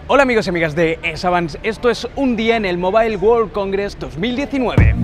Hola amigos y amigas de S-Avance, esto es un día en el Mobile World Congress 2019.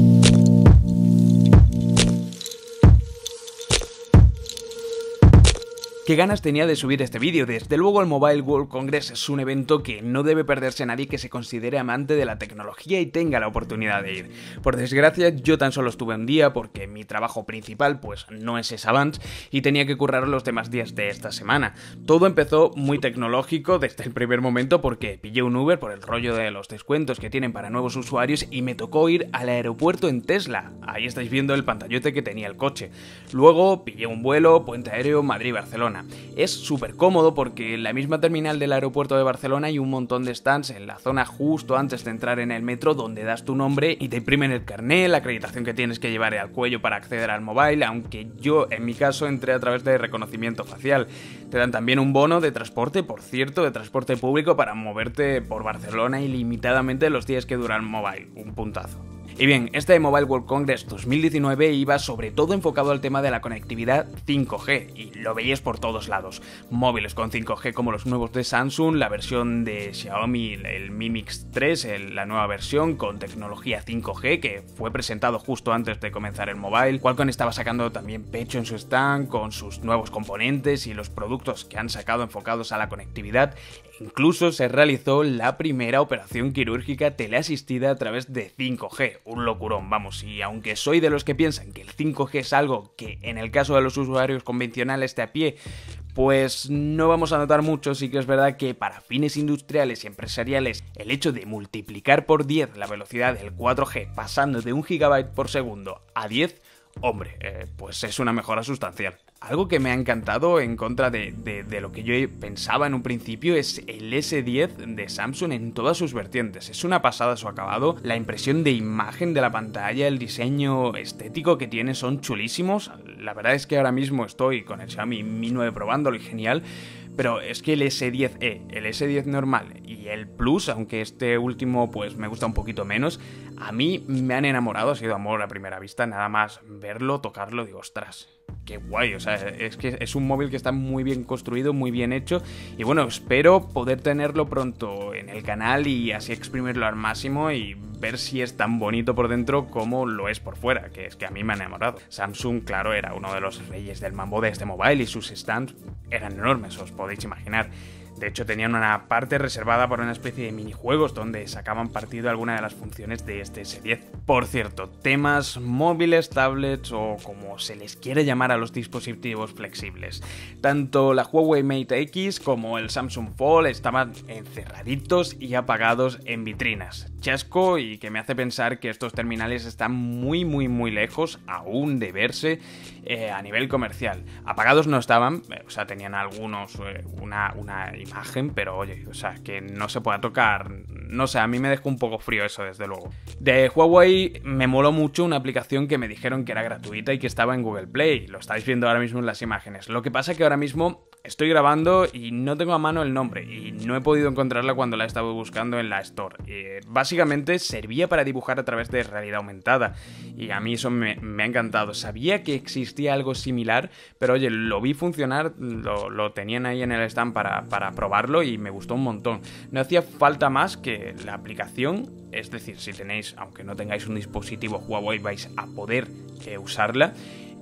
Qué ganas tenía de subir este vídeo. Desde luego el Mobile World Congress es un evento que no debe perderse nadie que se considere amante de la tecnología y tenga la oportunidad de ir. Por desgracia yo tan solo estuve un día porque mi trabajo principal pues no es S-Avance y tenía que currar los demás días de esta semana. Todo empezó muy tecnológico desde el primer momento porque pillé un Uber por el rollo de los descuentos que tienen para nuevos usuarios y me tocó ir al aeropuerto en Tesla. Ahí estáis viendo el pantallote que tenía el coche. Luego pillé un vuelo, puente aéreo Madrid-Barcelona. Es súper cómodo porque en la misma terminal del aeropuerto de Barcelona hay un montón de stands en la zona justo antes de entrar en el metro donde das tu nombre y te imprimen el carné, la acreditación que tienes que llevar al cuello para acceder al mobile, aunque yo en mi caso entré a través de reconocimiento facial. Te dan también un bono de transporte, por cierto, de transporte público para moverte por Barcelona ilimitadamente los días que dura el mobile, un puntazo. Y bien, este Mobile World Congress 2019 iba sobre todo enfocado al tema de la conectividad 5G y lo veías por todos lados. Móviles con 5G como los nuevos de Samsung, la versión de Xiaomi, el Mi Mix 3, la nueva versión con tecnología 5G que fue presentado justo antes de comenzar el mobile. Qualcomm estaba sacando también pecho en su stand con sus nuevos componentes y los productos que han sacado enfocados a la conectividad. Incluso se realizó la primera operación quirúrgica teleasistida a través de 5G. Un locurón, vamos, y aunque soy de los que piensan que el 5G es algo que en el caso de los usuarios convencionales de a pie pues no vamos a notar mucho, sí que es verdad que para fines industriales y empresariales el hecho de multiplicar por 10 la velocidad del 4G pasando de 1 GB por segundo a 10, hombre, pues es una mejora sustancial. Algo que me ha encantado en contra de lo que yo pensaba en un principio es el S10 de Samsung en todas sus vertientes. Es una pasada su acabado, la impresión de imagen de la pantalla, el diseño estético que tiene son chulísimos. La verdad es que ahora mismo estoy con el Xiaomi Mi 9 probándolo y genial. Pero es que el S10e, el S10 normal y el Plus, aunque este último pues me gusta un poquito menos, a mí me han enamorado, ha sido amor a primera vista, nada más verlo, tocarlo, digo, ostras, qué guay, o sea, es que es un móvil que está muy bien construido, muy bien hecho y bueno, espero poder tenerlo pronto en el canal y así exprimirlo al máximo y ver si es tan bonito por dentro como lo es por fuera, que es que a mí me ha enamorado. Samsung, claro, era uno de los reyes del mambo de este mobile y sus stands eran enormes, os podéis imaginar. De hecho, tenían una parte reservada para una especie de minijuegos donde sacaban partido alguna de las funciones de este S10. Por cierto, temas móviles, tablets o como se les quiere llamar a los dispositivos flexibles. Tanto la Huawei Mate X como el Samsung Fold estaban encerraditos y apagados en vitrinas. Chasco y que me hace pensar que estos terminales están muy lejos aún de verse a nivel comercial. Apagados no estaban, o sea, tenían algunos una imagen, pero oye, o sea, que no se pueda tocar, no sé, a mí me dejó un poco frío eso, desde luego. De Huawei me moló mucho una aplicación que me dijeron que era gratuita y que estaba en Google Play, lo estáis viendo ahora mismo en las imágenes. Lo que pasa es que ahora mismo estoy grabando y no tengo a mano el nombre y no he podido encontrarla cuando la he estado buscando en la Store. Básicamente servía para dibujar a través de realidad aumentada y a mí eso me ha encantado. Sabía que existía algo similar, pero oye, lo vi funcionar, lo tenían ahí en el stand para probarlo y me gustó un montón. No hacía falta más que la aplicación, es decir, si tenéis, aunque no tengáis un dispositivo Huawei, vais a poder usarla.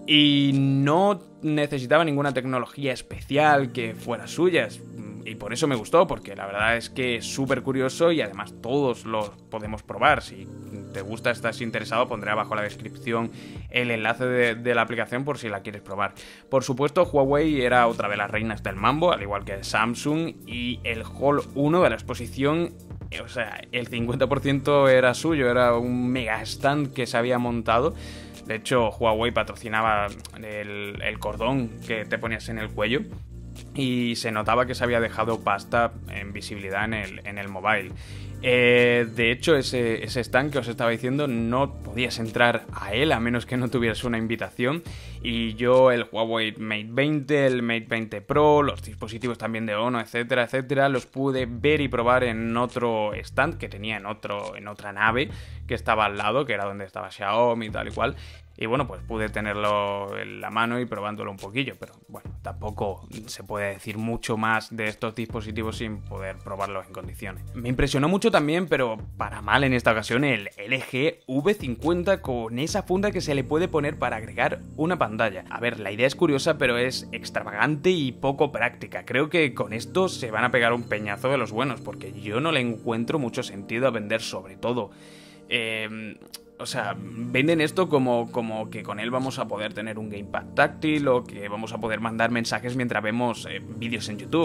Y no necesitaba ninguna tecnología especial que fuera suya. Y por eso me gustó, porque la verdad es que es súper curioso y además todos lo podemos probar. Si te gusta, estás interesado, pondré abajo en la descripción el enlace de la aplicación por si la quieres probar. Por supuesto, Huawei era otra de las reinas del mambo, al igual que Samsung, y el Hall 1 de la exposición, o sea, el 50% era suyo, era un mega stand que se había montado. De hecho, Huawei patrocinaba el cordón que te ponías en el cuello y se notaba que se había dejado pasta en visibilidad en el mobile. De hecho, ese stand que os estaba diciendo no podías entrar a él a menos que no tuvieras una invitación. Y yo el Huawei Mate 20, el Mate 20 Pro, los dispositivos también de Honor, etcétera, etcétera, los pude ver y probar en otro stand que tenía en otra nave que estaba al lado, que era donde estaba Xiaomi y tal y cual. Y bueno, pues pude tenerlo en la mano y probándolo un poquillo, pero bueno, tampoco se puede decir mucho más de estos dispositivos sin poder probarlos en condiciones. Me impresionó mucho también, pero para mal en esta ocasión, el LG V50 con esa funda que se le puede poner para agregar una pantalla. A ver, la idea es curiosa, pero es extravagante y poco práctica. Creo que con esto se van a pegar un peñazo de los buenos, porque yo no le encuentro mucho sentido a vender sobre todo. O sea, venden esto como que con él vamos a poder tener un gamepad táctil o que vamos a poder mandar mensajes mientras vemos vídeos en YouTube.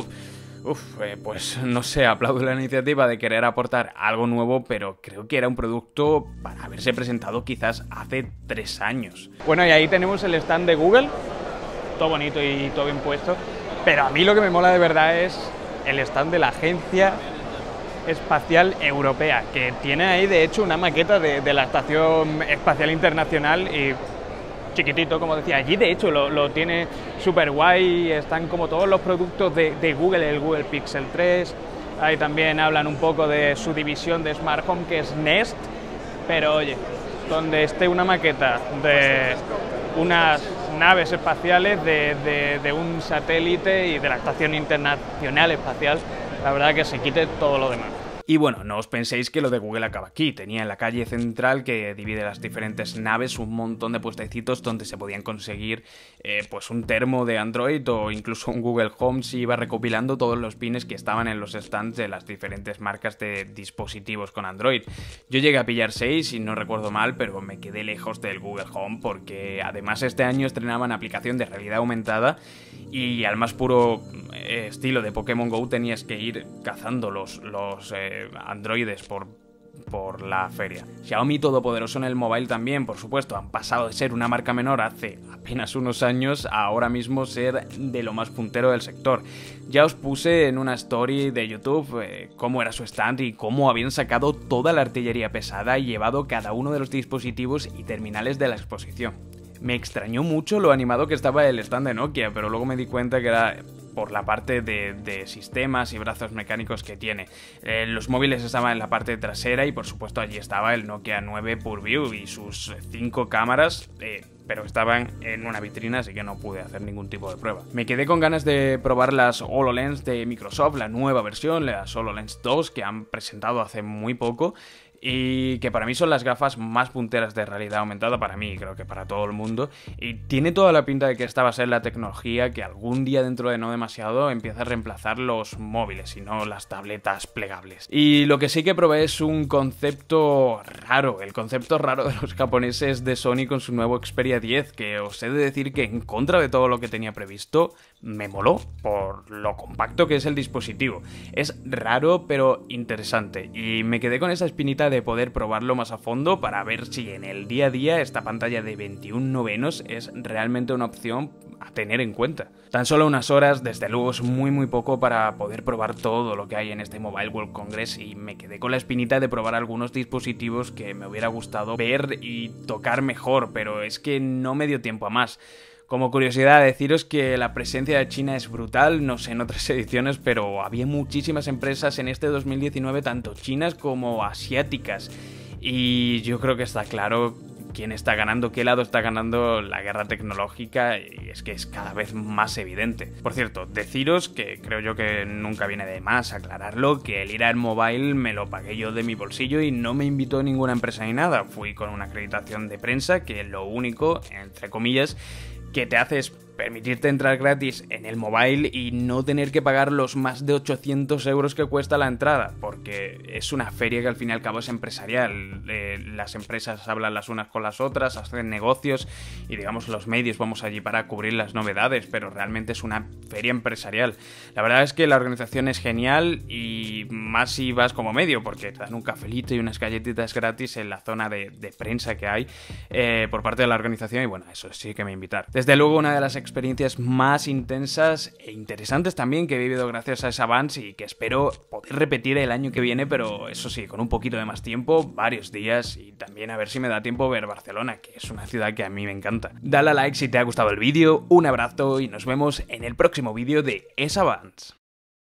Pues no sé, aplaudo la iniciativa de querer aportar algo nuevo, pero creo que era un producto para haberse presentado quizás hace 3 años. Bueno, y ahí tenemos el stand de Google, todo bonito y todo bien puesto, pero a mí lo que me mola de verdad es el stand de la Agencia Espacial Europea, que tiene ahí de hecho una maqueta de la Estación Espacial Internacional y chiquitito, como decía, allí de hecho lo tiene súper guay, están como todos los productos de Google, el Google Pixel 3, ahí también hablan un poco de su división de Smart Home que es Nest, pero oye, donde esté una maqueta de unas naves espaciales, de un satélite y de la Estación Internacional Espacial, la verdad que se quite todo lo demás. Y bueno, no os penséis que lo de Google acaba aquí. Tenía en la calle central, que divide las diferentes naves, un montón de puestecitos donde se podían conseguir pues un termo de Android o incluso un Google Home si iba recopilando todos los pines que estaban en los stands de las diferentes marcas de dispositivos con Android. Yo llegué a pillar 6 y no recuerdo mal, pero me quedé lejos del Google Home porque además este año estrenaban aplicación de realidad aumentada y al más puro estilo de Pokémon GO tenías que ir cazando los androides por la feria. Xiaomi todopoderoso en el mobile también, por supuesto, han pasado de ser una marca menor hace apenas unos años a ahora mismo ser de lo más puntero del sector. Ya os puse en una story de YouTube cómo era su stand y cómo habían sacado toda la artillería pesada y llevado cada uno de los dispositivos y terminales de la exposición. Me extrañó mucho lo animado que estaba el stand de Nokia, pero luego me di cuenta que era por la parte de sistemas y brazos mecánicos que tiene. Los móviles estaban en la parte trasera y por supuesto allí estaba el Nokia 9 PureView y sus 5 cámaras, pero estaban en una vitrina, así que no pude hacer ningún tipo de prueba. Me quedé con ganas de probar las HoloLens de Microsoft, la nueva versión, las HoloLens 2 que han presentado hace muy poco, y que para mí son las gafas más punteras de realidad aumentada, para mí, creo que para todo el mundo, y tiene toda la pinta de que esta va a ser la tecnología que algún día dentro de no demasiado empieza a reemplazar los móviles y no las tabletas plegables. Y lo que sí que probé es un concepto raro, el concepto raro de los japoneses de Sony con su nuevo Xperia 10, que os he de decir que en contra de todo lo que tenía previsto, me moló por lo compacto que es el dispositivo. Es raro pero interesante y me quedé con esa espinita de poder probarlo más a fondo para ver si en el día a día esta pantalla de 21/9 es realmente una opción a tener en cuenta. Tan solo unas horas, desde luego es muy poco para poder probar todo lo que hay en este Mobile World Congress y me quedé con la espinita de probar algunos dispositivos que me hubiera gustado ver y tocar mejor, pero es que no me dio tiempo a más. Como curiosidad, deciros que la presencia de China es brutal, no sé en otras ediciones, pero había muchísimas empresas en este 2019, tanto chinas como asiáticas. Y yo creo que está claro quién está ganando, qué lado está ganando la guerra tecnológica, y es que es cada vez más evidente. Por cierto, deciros que creo yo que nunca viene de más aclararlo, que el ir al mobile me lo pagué yo de mi bolsillo y no me invitó ninguna empresa ni nada. Fui con una acreditación de prensa que lo único, entre comillas, que te hace es permitirte entrar gratis en el mobile y no tener que pagar los más de 800 euros que cuesta la entrada, porque es una feria que al fin y al cabo es empresarial. Las empresas hablan las unas con las otras, hacen negocios y digamos los medios vamos allí para cubrir las novedades, pero realmente es una feria empresarial. La verdad es que la organización es genial y más si vas como medio, porque te dan un cafelito y unas galletitas gratis en la zona de prensa que hay por parte de la organización y bueno, eso sí que me invitaron. Desde luego una de las experiencias más intensas e interesantes también que he vivido gracias a esa Vans y que espero poder repetir el año que viene, pero eso sí, con un poquito de más tiempo, varios días, y también a ver si me da tiempo ver Barcelona, que es una ciudad que a mí me encanta. Dale a like si te ha gustado el vídeo, un abrazo y nos vemos en el próximo vídeo de esa Vans.